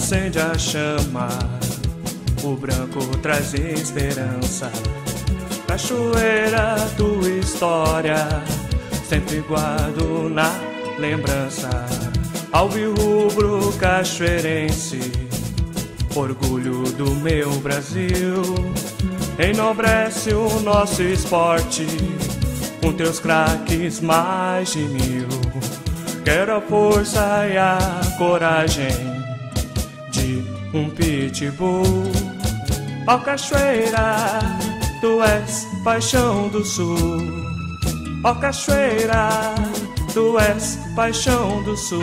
acende a chama, o branco traz esperança. Cachoeira, tua história, sempre guardo na lembrança. Alvirrubro cachoeirense, orgulho do meu Brasil. Enobrece o nosso esporte, com teus craques mais de 1000. Quero a força e a coragem de um pitbull. Ó cachoeira, tu és paixão do sul. Ó cachoeira, tu és paixão do sul.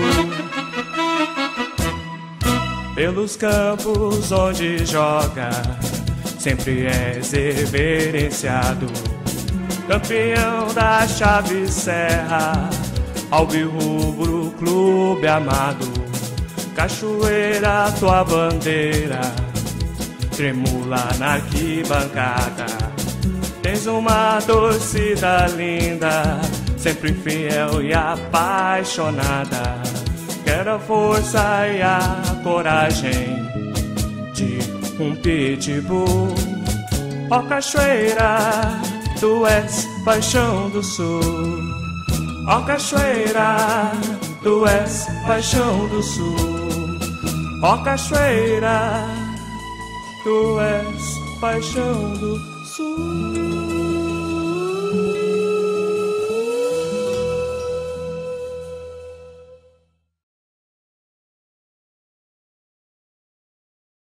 Pelos campos onde joga, sempre és reverenciado. Campeão da Chave Serra, alvirrubro clube amado. Cachoeira, tua bandeira tremula na arquibancada. Tens uma torcida linda, sempre fiel e apaixonada. Quero a força e a coragem de um pitbull. Ó cachoeira, tu és paixão do sul. Ó cachoeira, tu és paixão do sul. Ó cachoeira, tu és paixão do sul.